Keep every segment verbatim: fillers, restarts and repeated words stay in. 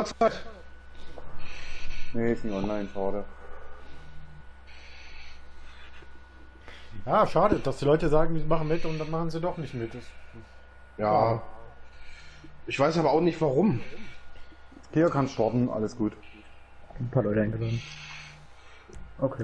Zeit. Nee, ist nicht online, schade. Ja, schade, dass die Leute sagen, die machen mit und dann machen sie doch nicht mit. Das, Ja. Ich weiß aber auch nicht warum. Hier kann starten, alles gut. Ein paar Leute eingeladen. Okay.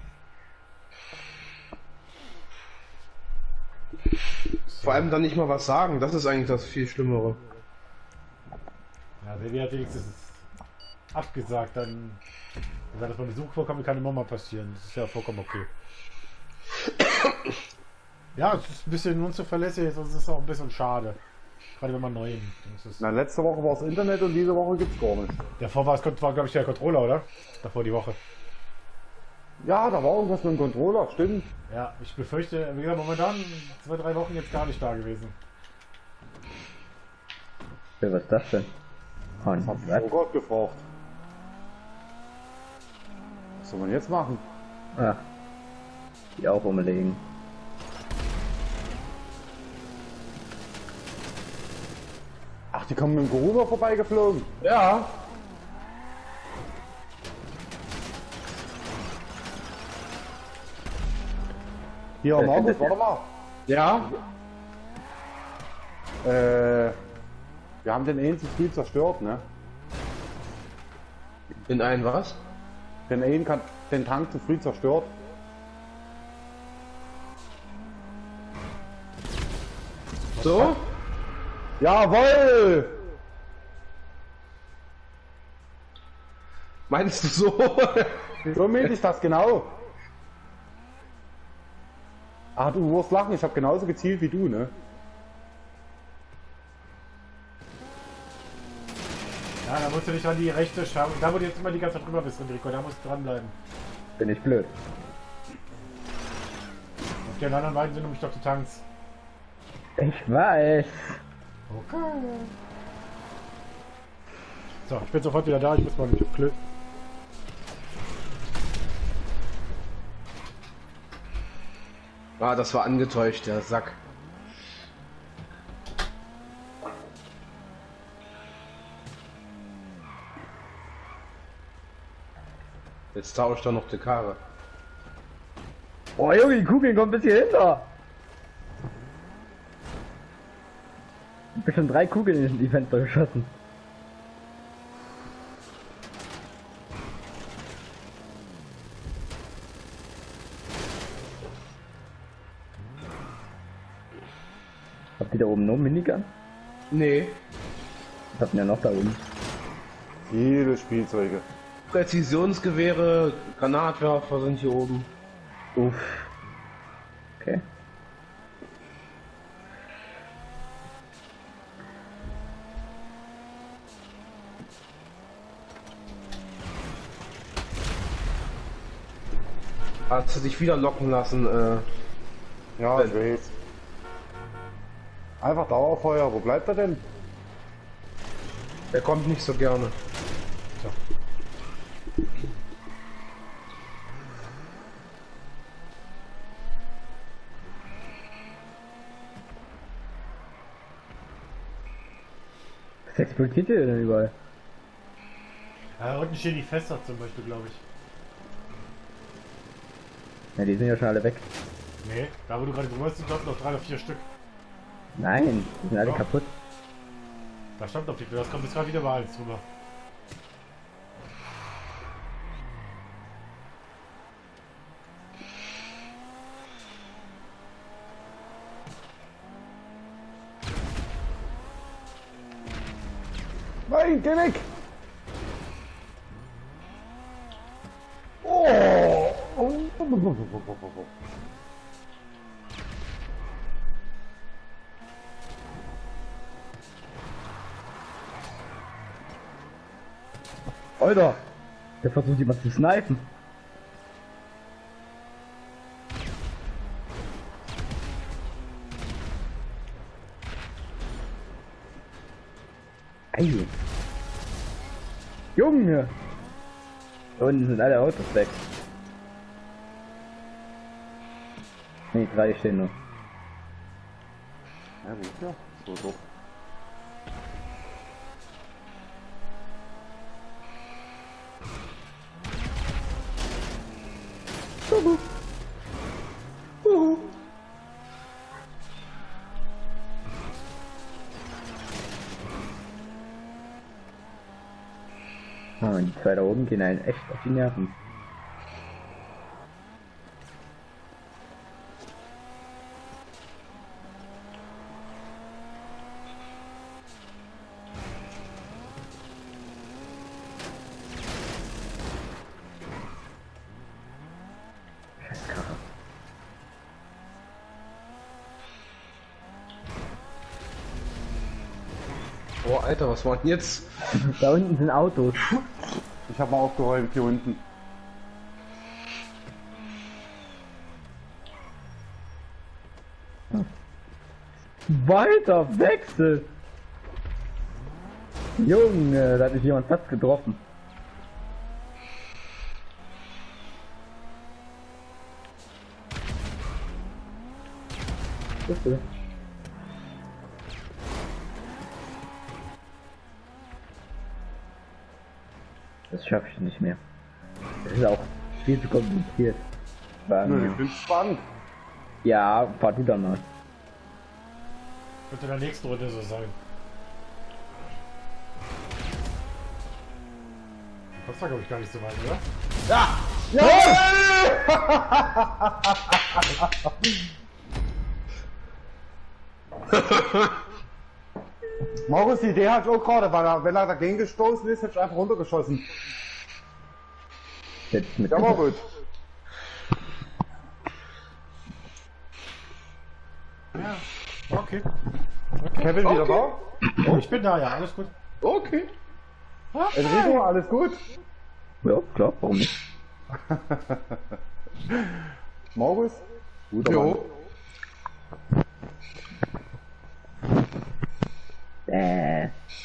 Vor allem dann nicht mal was sagen, das ist eigentlich das viel Schlimmere. ja, der wird wenigstens abgesagt, dann, wenn das mal Besuch vorkommt, kann immer mal passieren. Das ist ja vollkommen okay. Ja, es ist ein bisschen unzuverlässig, das ist auch ein bisschen schade. Gerade wenn man neu ist. Na, letzte Woche war es Internet und diese Woche gibt's gar nicht. Davor war es, war glaube ich der Controller, oder? Davor die Woche. Ja, da war irgendwas mit dem Controller, stimmt. Ja, ich befürchte, wie gesagt, momentan zwei, drei Wochen jetzt gar nicht da gewesen. Ja, was ist das denn? Oh, Das hat was? oh Gott gefragt. Was soll man jetzt machen? Ah. Die auch umlegen. Ach, die kommen mit dem Geruber vorbeigeflogen. Ja. Hier, Wer Markus, findet warte mal. Ja. Äh, wir haben den einen zu früh zerstört, ne? In einen was? Den einen kann den Tank zu früh zerstört. So? Jawohl! Meinst du so? So mäßig ich das genau. Ah, du wirst lachen, ich habe genauso gezielt wie du, ne? Ja, da musst du nicht an die rechte schauen. Da wo du jetzt immer die ganze Zeit drüber bist, Enrico, da musst du dranbleiben. Bin ich blöd. Auf den anderen beiden sind nämlich doch die Tanks. Ich weiß. Okay. So, ich bin sofort wieder da, ich muss mal mit Glück. Ah, das war angetäuscht, der Sack. Jetzt tauscht er noch die Karre. Oh Junge, die Kugeln kommen bis hier hinter. Ich hab schon drei Kugeln in die Fenster geschossen. Habt ihr da oben noch einen Minigun? Nee. Was habt ihr noch da oben? Viele Spielzeuge. Präzisionsgewehre, Granatwerfer sind hier oben. Uff. Okay. Hast du dich wieder locken lassen? Äh, Ja, ich weiß. Einfach Dauerfeuer, wo bleibt er denn? der kommt nicht so gerne. So. Was explodiert hier denn überall? Ja, unten stehen die Fässer zum Beispiel, glaube ich. Ja, die sind ja schon alle weg. Nee, da wo du gerade drüber bist, sind dort noch drei oder vier Stück. Nein, die sind alle Ja. kaputt. Da stand auf die Tür, das kommt jetzt gerade wieder mal eins drüber. Nein, geh weg! Oh! Alter! Der versucht jemand zu snipen. Ei. Junge! Da unten sind alle Autos weg. Ne, drei stehen noch. Ja, gut, ja. So, so. zwei da oben gehen einen echt auf die Nerven. Oh, Alter, was war denn jetzt? Da unten sind Autos. Ich habe mal aufgeräumt hier unten. Weiter, Wechsel! Junge, da hat mich jemand fast getroffen. Bitte. Das schaffe ich nicht mehr. Das ist auch viel zu kompliziert. Bei Nö, mir. ich find's spannend. Ja, fahr du dann mal. Wird in der nächsten Runde so sein. Das war glaube ich gar nicht so weit, oder? Ja! Markus, die Idee hatte ich auch gerade, weil er, wenn er dagegen gestoßen ist, hätte ich einfach runtergeschossen. Jetzt mit Ja, war gut. Ja. Okay. Kevin wieder Okay. Oh, ich bin da, ja, alles gut. Okay. da? Enrico, alles gut? Ja, klar, warum nicht? Markus? Guter Mann. Jo. Äh.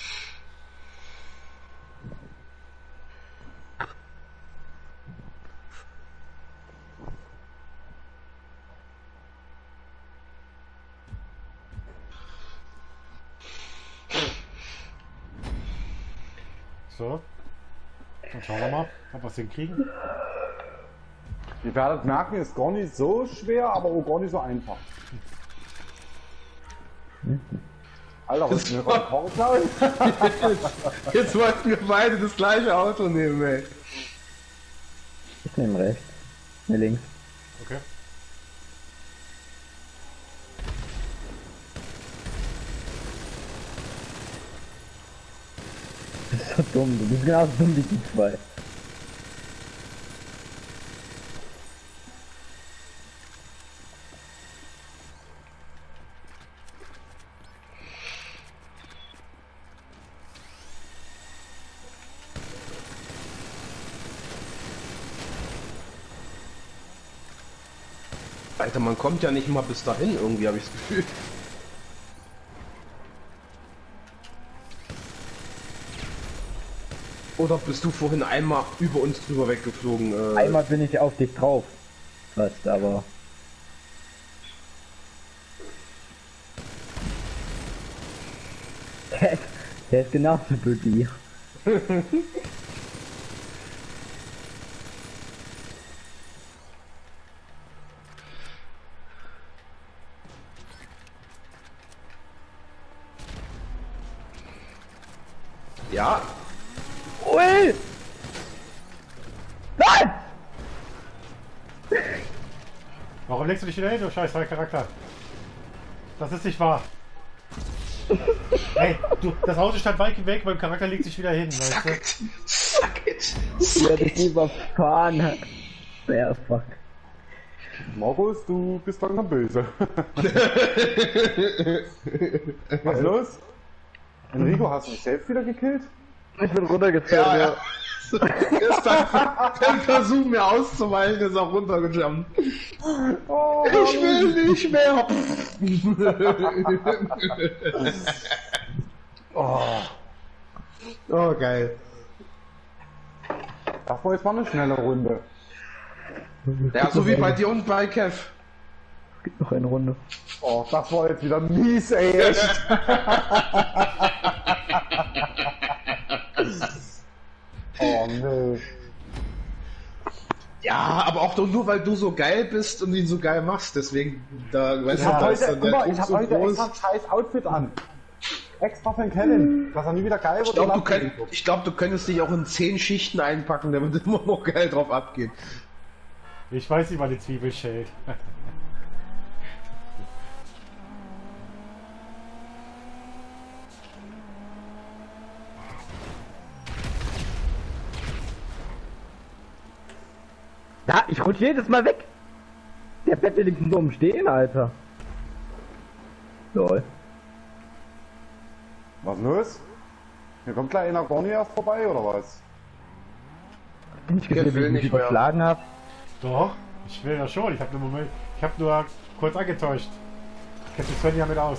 So. Dann schauen wir mal, ob wir es hinkriegen. Ihr werdet merken, ist gar nicht so schwer, aber auch gar nicht so einfach. Alter, was ist denn gerade Korn? Jetzt, jetzt wollten wir beide das gleiche Auto nehmen, ey. Ich nehme rechts. Ne, links. Okay. Du bist so dumm, du bist genauso dumm wie die zwei. Alter, man kommt ja nicht mal bis dahin irgendwie, habe ich das Gefühl. Oder bist du vorhin einmal über uns drüber weggeflogen? Äh, Einmal bin ich auf dich drauf. Fast, aber. Der, der ist genauso blöd wie ihr. Ja, Ui! Nein! Warum legst du dich wieder hin, du scheiß Charakter? Das ist nicht wahr. Ey, du, das Auto stand weit weg, mein Charakter legt sich wieder hin, weißt suck du? it, suck it, Ich suck werde dich it. überfahren. Sehr fuck. Markus, du bist langsam böse. Was ist los? Enrico, hast du dich selbst wieder gekillt? Ich bin runtergefallen, Ja, ja. ja. Ist dann, beim Versuch mir auszuweichen, ist auch runtergejumpt. Oh, Ich will nicht mehr. oh, Oh, geil. das war jetzt mal eine schnelle Runde. Ja, so wie bei dir und bei Kev. Es gibt noch eine Runde. Oh, das war jetzt wieder mies, ey. Echt. Oh, nee. Ja, aber auch nur weil du so geil bist und ihn so geil machst, deswegen, da, weißt Ich du, hab da ist heute, dann guck der mal, Druck ich hab so heute groß. extra ein scheiß Outfit an. extra für den Kevin, dass er nie wieder geil wird. Ich glaube, du, und könnt, abgelenkt wird. ich glaub, du könntest dich auch in zehn Schichten einpacken, damit immer noch geil drauf abgeht. Ich weiß, wie man die Zwiebel schält. Ja, ich rutsch jedes Mal weg. Der bleibt wenigstens nur umstehen, Alter. Lol. Was los? Hier kommt gleich einer gar nicht erst vorbei, oder was? Bin ich gesehen, will wie ich mich nicht mehr. überschlagen habe? Doch, ich will ja schon. Ich habe nur Moment. Ich habe nur kurz angetäuscht. Ich kenne die Sven ja mit aus.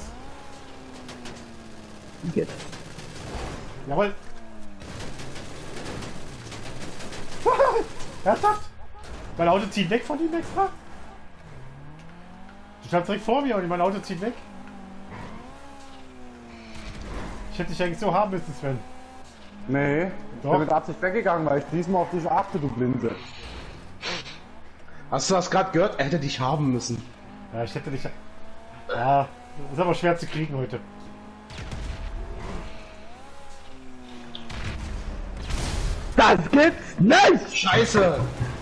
Jetzt. Jawohl. Ernsthaft? Mein Auto zieht weg von ihm extra? Du standst direkt vor mir und mein Auto zieht weg. Ich hätte dich eigentlich so haben müssen, Sven. Nee, ich Doch. bin mit Absicht weggegangen, weil ich diesmal auf dich achte, du Blinde. Hast du das gerade gehört? Er hätte dich haben müssen. Ja, ich hätte dich. Ja, ist aber schwer zu kriegen heute. Das gibt's nicht! Scheiße!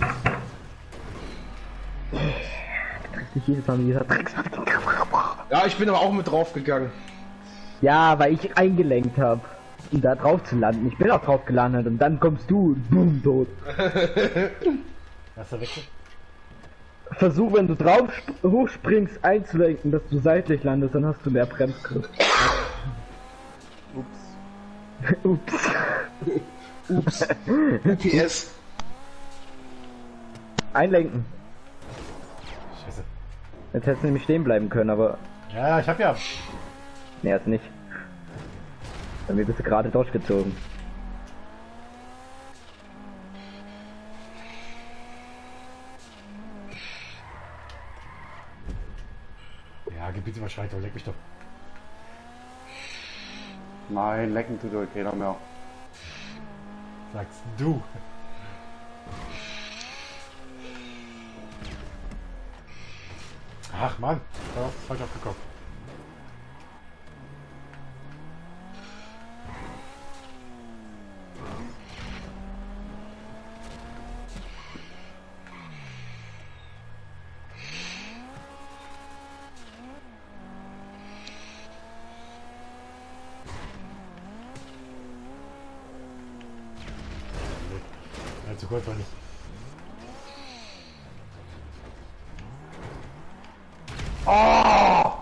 Triffst dich jedes Mal mit dieser Drecks. Ja, ich bin aber auch mit draufgegangen. Ja, weil ich eingelenkt habe, um da drauf zu landen. Ich bin auch drauf gelandet und dann kommst du und boom, tot. Erster Wechsel. Versuch, wenn du drauf sp- hochspringst, einzulenken, dass du seitlich landest, dann hast du mehr Bremsgriff. Ups. Ups. Ups. U P S. Einlenken. Scheiße. Jetzt hättest du nämlich stehen bleiben können, aber Ja, ich hab ja. nee, jetzt nicht. Bei mir bist du gerade durchgezogen. Ja, Gebietsüberschreitung, leck mich doch. Nein, lecken tut euch keiner mehr. Sagst du. Ach Mann, da ist falsch aufgekommen. Ja, zu kurz war nicht. Oh!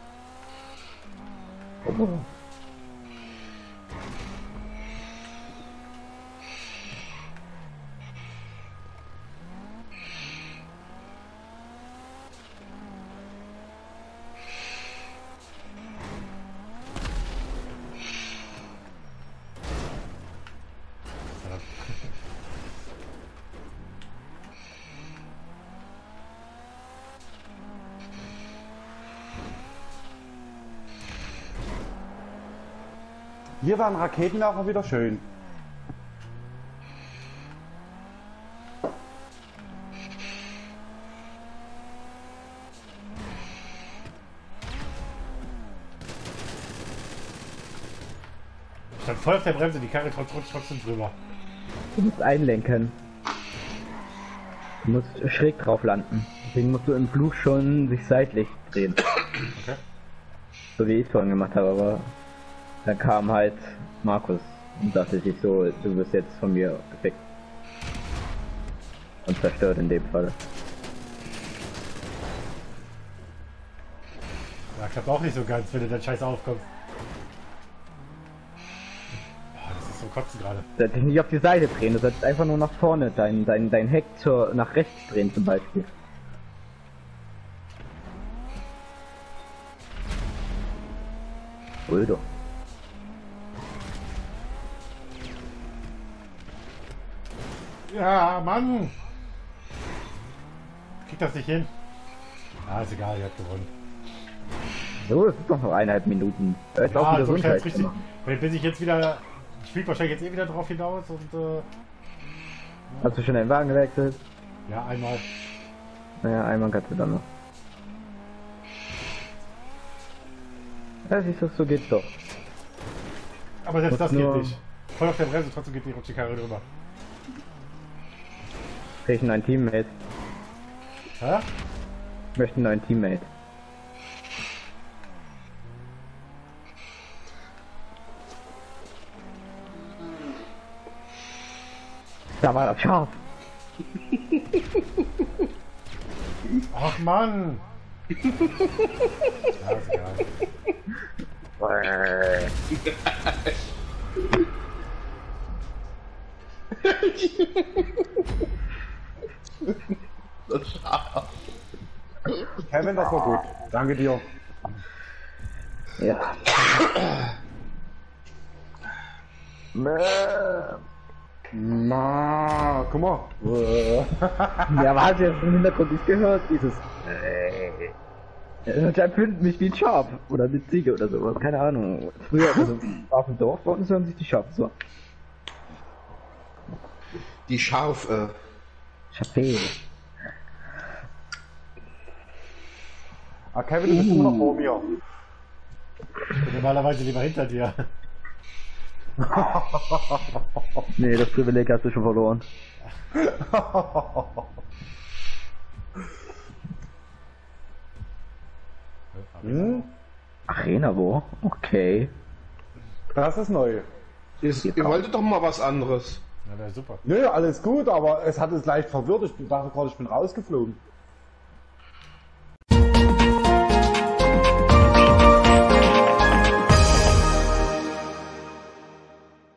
Hier waren Raketenwerfer wieder schön. Ich stand voll auf der Bremse, die Karre trotz, trotz, trotzdem drüber. Du musst einlenken. Du musst schräg drauf landen. Deswegen musst du im Flug schon sich seitlich drehen. Okay. So wie ich es vorhin gemacht habe, aber dann kam halt Markus und dachte sich so, du wirst jetzt von mir gefickt. Und zerstört in dem Fall. Ja, klappt auch nicht so ganz, wenn du dann scheiße aufkommst. Boah, das ist so kotzen gerade. Du sollst dich nicht auf die Seite drehen, du sollst einfach nur nach vorne dein, dein, dein Heck zur, nach rechts drehen zum Beispiel. Alter. Ja, Mann! Krieg das nicht hin. Ah, ist egal, ihr habt gewonnen. So, es ist doch noch eineinhalb Minuten. Äh, Jetzt auch Ja, wieder so so schnell ein ist Scheiß richtig. machen. Weil bis ich jetzt wieder. Ich fliege wahrscheinlich jetzt eh wieder drauf hinaus und äh, Hast du schon deinen Wagen gewechselt? ja, einmal. Naja, einmal kannst du dann noch. Ja, siehst du, so geht's doch. Aber selbst das nur- geht nicht. Voll auf der Bremse, trotzdem geht die Rutschkarre drüber. Krieg ich einen neuen Teammate. Hä? Ich möchte einen neuen Teammate. Da war das Schaf. Ach Mann! Ja, ist egal. Das Schaf. Kevin, das war gut. Danke dir. Ja. Na, guck mal. Ja, aber hast du jetzt im Hintergrund nicht gehört? Dieses. Anscheinend findet mich wie ein Schaf. Oder eine Ziege oder sowas. Keine Ahnung. Früher, also auf dem Dorf bei uns hören sich die Schafe so. Die Schafe. Schafe. Ah, Kevin, du bist immer noch vor mir. Ich bin normalerweise lieber hinter dir. Nee, das Privileg hast du schon verloren. Hm? Arena wo? Okay. Das ist neu. Ist, ihr wolltet doch mal was anderes. Na, wäre super. Nö, alles gut, aber es hat es leicht verwirrt. Ich dachte gerade, ich bin rausgeflogen.